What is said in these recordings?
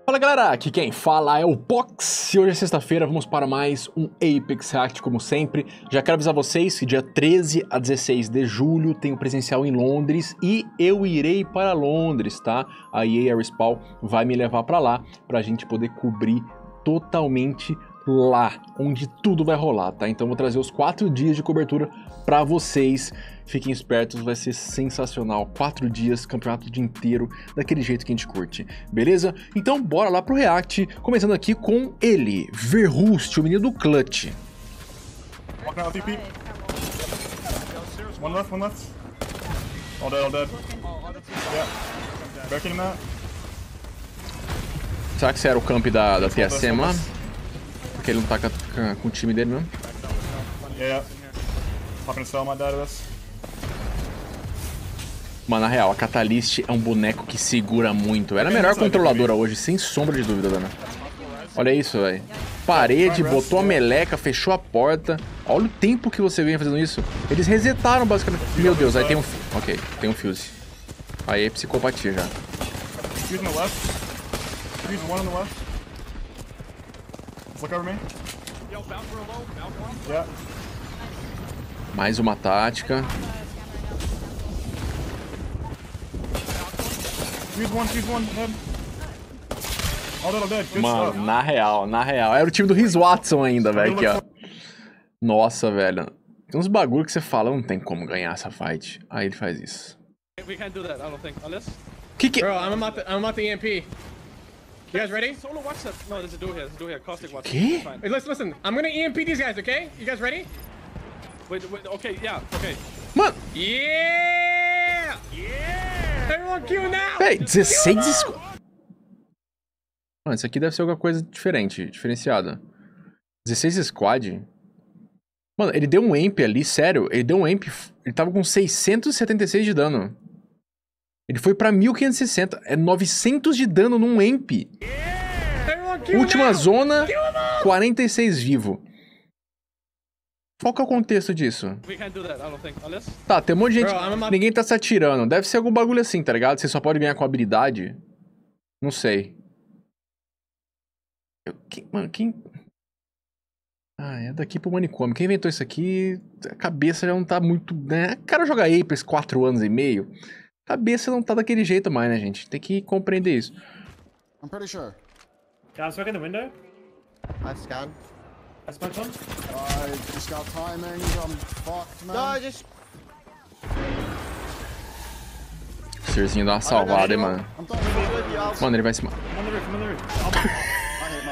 Fala galera, aqui quem fala é o Box e hoje é sexta-feira, vamos para mais um Apex React como sempre. Já quero avisar vocês que dia 13 a 16 de julho tem o presencial em Londres e eu irei para Londres, tá? A EA Respawn vai me levar para lá pra gente poder cobrir totalmente lá, onde tudo vai rolar, tá? Então vou trazer os 4 dias de cobertura pra vocês. Fiquem espertos, vai ser sensacional. 4 dias, campeonato o dia inteiro, daquele jeito que a gente curte, beleza? Então bora lá pro React, começando aqui com ele, Verhust, o menino do Clutch. Walking out TP. One left, one left. All dead, all dead. Yeah. Backing him out. Será que esse era o camp da TSM lá? Porque ele não tá com o time dele mesmo? Yeah. Popping a cell, my dad was. Mano, na real, a Catalyst é um boneco que segura muito. Ela é a melhor controladora hoje, sem sombra de dúvida, Dana. Olha isso, velho. Parede, botou a meleca, fechou a porta. Olha o tempo que você vem fazendo isso. Eles resetaram, basicamente. Meu Deus, aí tem um... Ok, tem um fuse. Aí é psicopatia já. Fuse on the left. Fuse one on the left. Let's look over me. Yeah. Mais uma tática. Fuse one, head. All dead, all dead. Good Mano, stuff. na real. Era o time do Riz Watson ainda, velho, aqui, ó. Nossa, velho. Tem uns bagulho que você fala, não tem como ganhar essa fight. Aí ele faz isso. We can't do that, I don't think. Unless... Que... Bro, I'm about the EMP. You guys ready? Solo watch that. No, there's a dude here. There's a dude here. Caustic watch. Que? Fine. Hey, listen. I'm gonna EMP these guys, okay? You guys ready? Wait, okay, yeah, okay. Mano, Yeah! Yeah! Everyone kill now! peraí, 16 Mano, isso aqui deve ser alguma coisa diferente, diferenciada. 16 squad? Mano, ele deu um amp ali, sério. Ele deu um amp, ele tava com 676 de dano. Ele foi pra 1560. É 900 de dano num amp. Everyone kill Última now! zona, 46 vivo. Qual que é o contexto disso? We can't do that, I don't think. Unless... Tá, tem um monte de gente... Bro, I'm about- Ninguém tá se atirando. Deve ser algum bagulho assim, tá ligado? Você só pode ganhar com habilidade. Não sei. Mano, quem... Ah, é daqui pro manicômio. Quem inventou isso aqui... A cabeça já não tá muito... Né? O cara joga Apex 4 anos e meio. A cabeça não tá daquele jeito mais, né, gente? Tem que compreender isso. I'm pretty sure. Yeah, I'm smoking the window. I scanned. I smoked one. I just got timing. I'm fucked, man. No, I just O Serzinho dá uma salvada, hein, mano. I'm done with you. Mano, ele vai se matar. I'm on the roof, I'm on the roof. I hate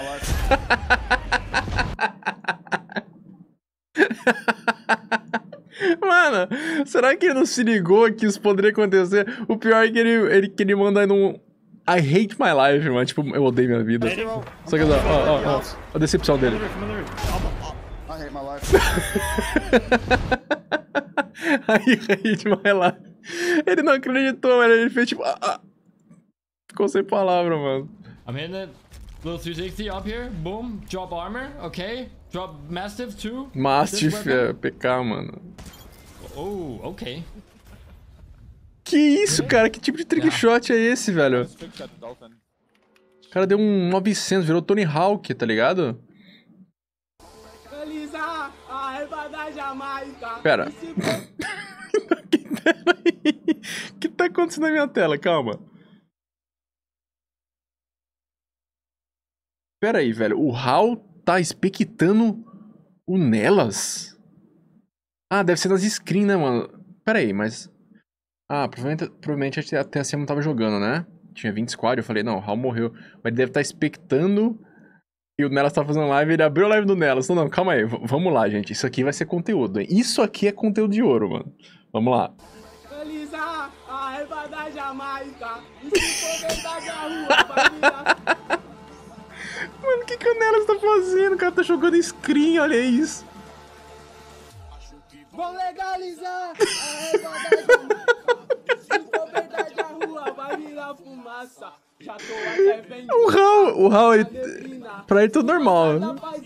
my life. Mano, será que ele não se ligou que isso poderia acontecer? O pior é que ele manda num... I hate my life, mano. Tipo, eu odeio minha vida. Só que, ó. A decepção dele. I'm on the roof. I hate my life. I hate my life. Ele não acreditou, mano. Ele fez tipo... Ficou sem palavra, mano. I'm hitting it. Little 360 up here. Boom. Drop armor. Okay. Drop Mastiff too. Mastiff, This weapon. é PK, mano. Oh, okay. Que isso, cara? Que tipo de trickshot é esse, velho? O cara deu um 900, virou Tony Hawk, tá ligado? Pera. O que tá acontecendo na minha tela? Calma. Pera aí, velho. O HAL tá expectando o Nelas? Ah, deve ser nas screens, né, mano? Pera aí, mas... Ah, provavelmente a TSM não tava jogando, né? Tinha 20 squad, eu falei, não, o HAL morreu. Mas ele deve estar expectando e o Nelas tá fazendo live, ele abriu a live do Nelas. Não, calma aí, vamos lá, gente. Isso aqui vai ser conteúdo, hein? Isso aqui é conteúdo de ouro, mano. Vamos lá. Mano, o que o Nelas tá fazendo? O cara tá jogando screen, olha isso. vão legalizar a arrebada. Se for verdade a rua vai virar fumaça. Já tô até vendo. O Raul, ele... Pra ele tudo normal.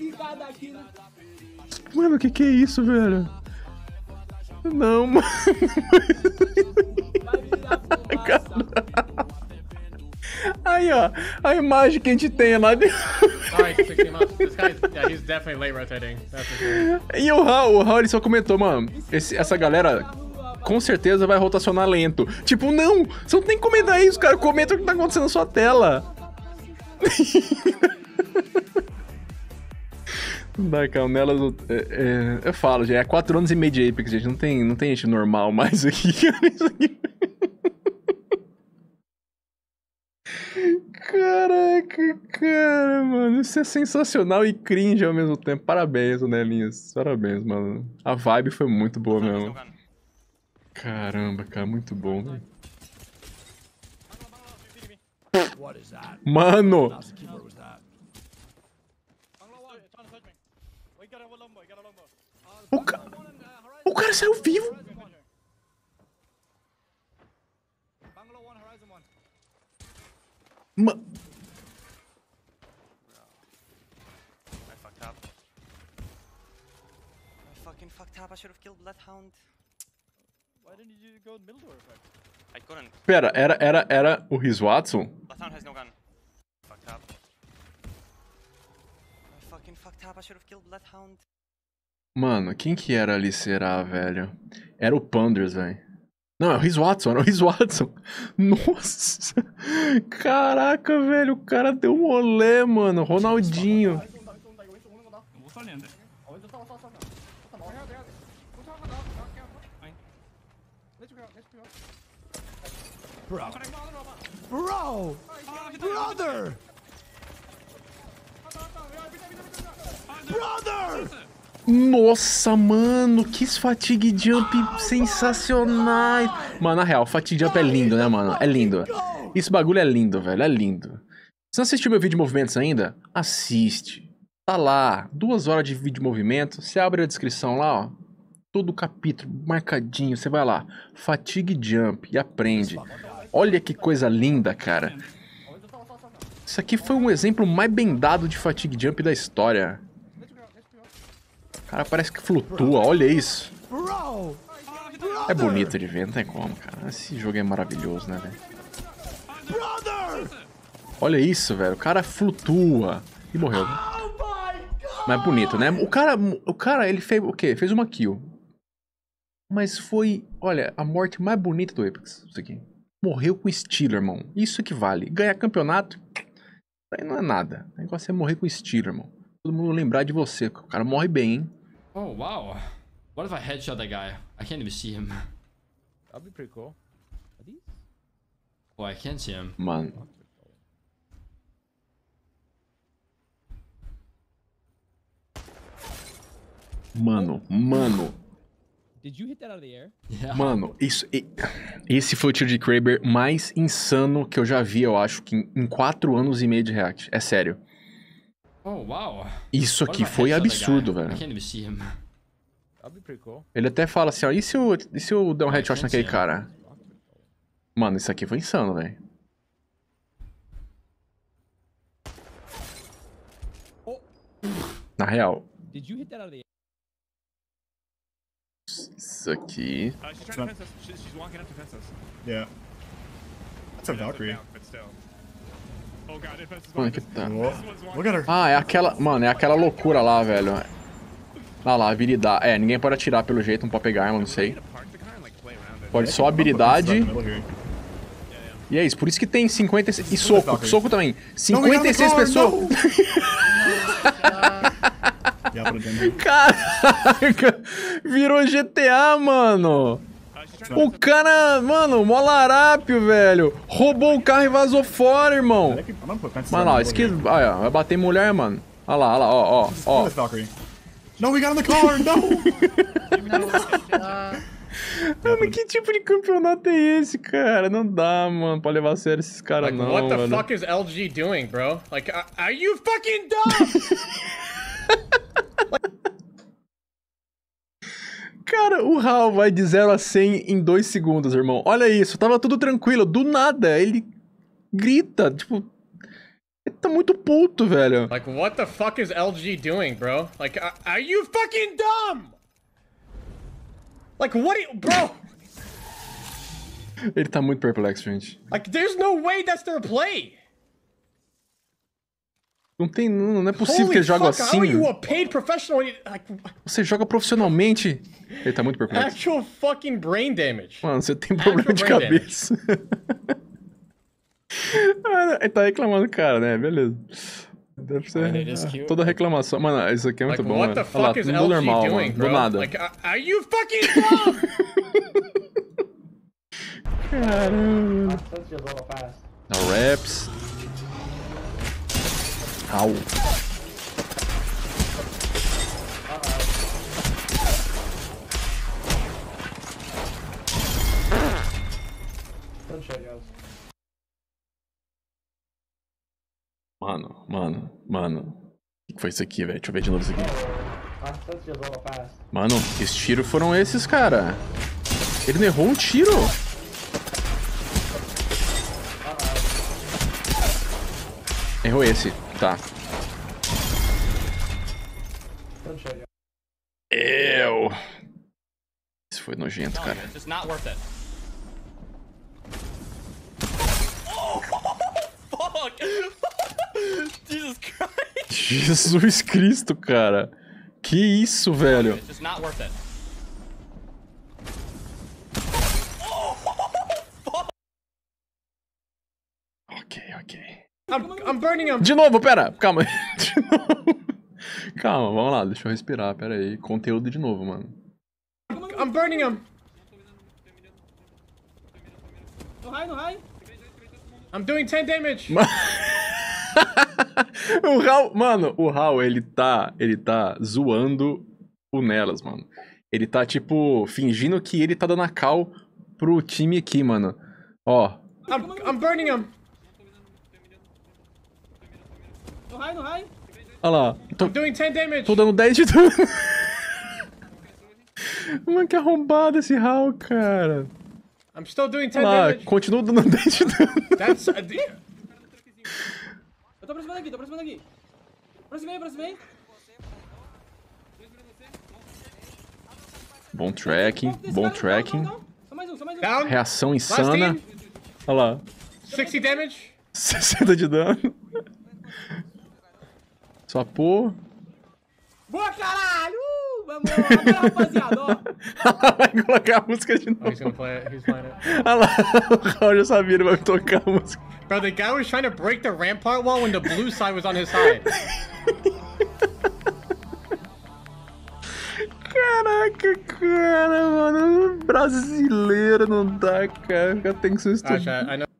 Mano, o que é isso, velho? Não, mano. Aí, ó, a imagem que a gente tem lá de... Alright, 16 months. This guy's, yeah, he's definitely late rotating. That's for sure. E o Raul, ele só comentou, mano, essa galera com certeza vai rotacionar lento. Tipo, não, você não tem que comentar isso, cara, comenta o que tá acontecendo na sua tela. Não dá, Canelas, eu falo, já é 4 anos e meio de Apex, gente, não tem gente normal mais aqui, isso aqui. Caraca, cara, mano, isso é sensacional e cringe ao mesmo tempo. Parabéns, Nelinhas, parabéns, mano. A vibe foi muito boa mesmo. Caramba, cara, muito bom, velho. Mano! O cara saiu vivo! I fucking fucked up. I should have killed Bloodhound. Why didn't you go middle door? I couldn't. Pera, era o Riz Watson? Bloodhound has no gun. Fucked up. I fucking fucked up. I should have killed Bloodhound. Mano, quem que era ali, será, velho? Era o Panders, velho. Não, é o Riz Watson, era o Riz Watson. Nossa! Caraca, velho, o cara deu um rolê, mano. Ronaldinho. Bro! Brother! Brother! Nossa, mano, que fatigue jump sensacionais. Mano, na real, fatigue jump é lindo, né, mano? É lindo. Esse bagulho é lindo, velho, é lindo. Você não assistiu meu vídeo de movimentos ainda? Assiste. Tá lá, 2 horas de vídeo de movimento. Você abre a descrição lá, ó. Todo o capítulo marcadinho, você vai lá. Fatigue jump e aprende. Olha que coisa linda, cara. Isso aqui foi um exemplo mais bem dado de fatigue jump da história. Cara, parece que flutua, olha isso. É bonito de ver, não tem como, cara. Esse jogo é maravilhoso, né, velho? Olha isso, velho. O cara flutua. E morreu. Mas é bonito, né? O cara, ele fez o quê? Fez uma kill. Mas foi, olha, a morte mais bonita do Apex. Isso aqui. Morreu com estilo, irmão. Isso que vale. Ganhar campeonato, isso aí não é nada. O negócio é morrer com estilo, irmão. Todo mundo lembrar de você. O cara morre bem, hein? Oh, wow. What if I headshot that guy? I can't even see him. That'd be pretty cool. Are these? Oh, I can't see him. Mano. Mano. Did you hit that out of the air? Yeah. Mano, esse foi o tiro de Kraber mais insano que eu já vi, eu acho, que em 4 anos e meio de React. É sério. Oh, wow. Isso What aqui if I foi headshot that absurdo, guy? velho. I can't even see him. That'd be pretty cool. Ele até fala assim, ó, e se eu der um headshot naquele cara? Mano, isso aqui foi insano, velho. Na real. Did you hit that out of the air? Isso aqui. She's trying to fence us. She's walking up to fence us. Yeah. That's a Valkyrie. But still. Oh god, it fences Mano, behind que us. tá. This one's Look at her. Ah, é aquela... Mano, é aquela loucura lá, velho. Ah lá, habilidade. É, ninguém pode atirar pelo jeito, não pode pegar arma, não sei. park the car and like play around it. Pode só habilidade. Middle here. E é isso, por isso que tem 56... E soco, Valkyrie. soco também. Não, we got the 56 car, pessoas... Yeah, put it in here. Caraca! Virou GTA, mano! O cara, mano, mó larápio, velho! Roubou o carro e vazou fora, irmão! I'm gonna put fences Mano, around ó, the isso middle aqui... here. Olha, vai bater em mulher, mano. Olha lá, ó, Kill ó. this Valkyrie. No, we got in the car! No! Mano, que tipo de campeonato é esse, cara? Não dá, mano, pra levar a sério esses caras, Like, não, what the velho. fuck is LG doing, bro? Like, are you fucking dumb? Cara, o Hal vai de 0 a 100 em 2 segundos, irmão. Olha isso, tava tudo tranquilo. Do nada, ele grita, tipo... Ele tá muito puto, velho. Like, what the fuck is LG doing, bro? Like, are you fucking dumb? Like, what are you... Bro! Ele tá muito perplexo, gente. Like, there's no way that's their play. Não é possível que ele joga assim. How are you a paid professional? Like, Você joga profissionalmente. Ele tá muito perplexo. actual fucking brain damage. Mano, você tem problema de brain cabeça. Ele tá reclamando, cara, né? Beleza. Deve ser toda reclamação. Mano, isso aqui é muito Like, bom, what mano. the Olha lá, fuck is tudo LG normal, doing, mano. Do bro? nada. Like, are you fucking dumb? Caramba. That's just a little fast. Na Raps. Au. Don't show guys. Mano. O que foi isso aqui, velho? Deixa eu ver de novo isso aqui. That's just a little fast. Mano, que tiros foram esses, cara? Ele não errou um tiro. Errou esse, tá. Don't show guys. Isso foi nojento, cara. It's just not worth it. Fuck! Jesus Christ! Jesus Cristo, cara. Que isso, velho? It's just not worth it. Ok. I'm burning him. De novo, pera. Calma. De novo. Calma, vamos lá. Deixa eu respirar. Pera aí. Conteúdo de novo, mano. I'm burning him. No high. I'm doing 10 damage. O Raul, mano, o Raul, ele tá zoando o Nelas, mano. Ele tá, tipo, fingindo que ele tá dando a cal pro time aqui, mano. Ó. I'm burning him. No high. Olha lá. I'm doing 10 damage. Tô dando 10 de dano. Mano, que arrombado esse Raul, cara. I'm still doing 10 Olha lá, damage. continua dando 10 de dano. That's Eu tô aproximando aqui. Aproximei. Bom tracking. Só mais um. down. Reação insana. Last Olha lá. 60 damage. 60 de dano. Só pô. Boa, caralho! Vamos agora, rapaziada, ó. Vai colocar a música de Oh, novo. he's gonna play it. He's playing it. Olha lá, o Raul já sabia, ele vai tocar a música. Bro, the guy was trying to break the rampart wall when the blue side was on his side. Caraca, cara, mano. Brasileiro não dá, cara. Tem que ser estudado. Gosh, I know.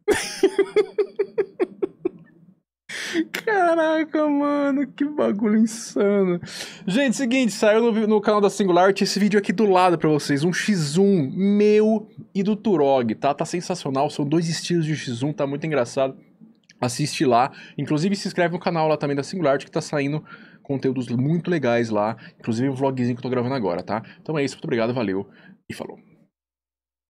Caraca, mano, que bagulho insano. Gente, seguinte, saiu no canal da Singularity esse vídeo aqui do lado pra vocês, um X1 meu e do Turog, tá? Tá sensacional, são dois estilos de X1, tá muito engraçado. Assiste lá, inclusive se inscreve no canal lá também da Singularity que tá saindo conteúdos muito legais lá, inclusive o vlogzinho que eu tô gravando agora, tá? Então é isso, muito obrigado, valeu e falou.